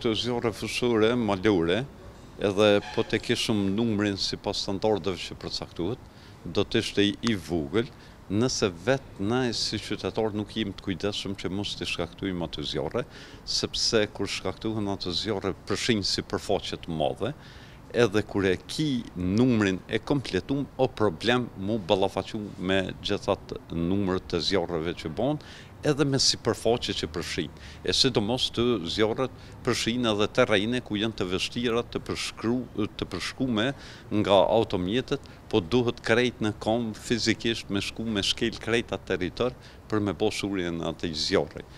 këto zjarre fëshore, malore, edhe po të kishëm numrin si pas standardeve që përcaktuhet, do të ishte i vogël, nëse vetë na si qytetarë nuk jemi të kujdesshëm që mos të shkaktujmë ato zjarre, sepse kur shkaktohen ato zjarre përshinj sipërfaqe të madhe, edhe kur e ki numrin e kompletum, o problem mu ballafaqu me gjithat numër të zjarreve që bon, edhe me sipërfaqe që përshin. E sidomos të zjarret përshin edhe terrene ku janë të vështira të përshkume nga automjetet, po duhet krejt në kom fizikisht me shku me shkel krejt atë territor për me bo shurjen atij zjarri.